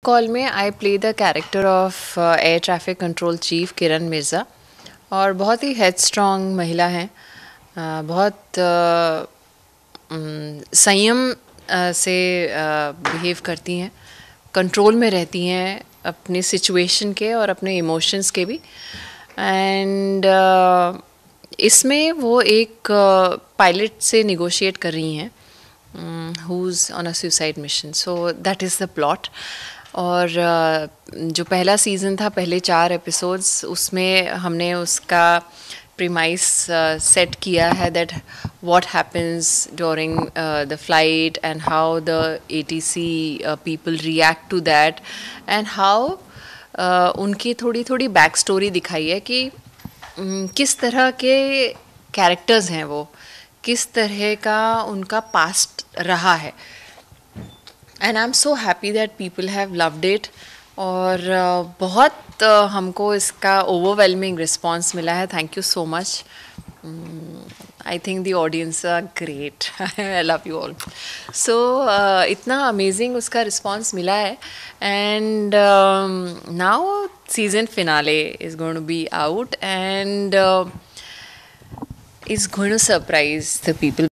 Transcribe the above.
Call में I play the character of air traffic control chief Kiran Mirza. और बहुत ही head strong महिला हैं। बहुत संयम से बिहेव करती हैं, कंट्रोल में रहती हैं अपने सिचुएशन के और अपने इमोशंस के भी। एंड इसमें वो एक पायलट से निगोशिएट कर रही हैं who's on a suicide mission. So that is the plot. और जो पहला सीज़न था, पहले 4 एपिसोड्स, उसमें हमने उसका प्रीमाइस सेट किया है that what happens during the flight and how the ATC people react to that and how उनकी थोड़ी थोड़ी बैक स्टोरी दिखाई है कि किस तरह के कैरेक्टर्स हैं वो, किस तरह का उनका पास्ट रहा है। And I am so happy that people have loved it. और बहुत हमको इसका ओवरवेलमिंग रिस्पॉन्स मिला है। Thank you so much. I think the audience are great. I love you all. So इतना अमेजिंग उसका रिस्पॉन्स मिला है। And now season finale is going to be out and is going to surprise the people.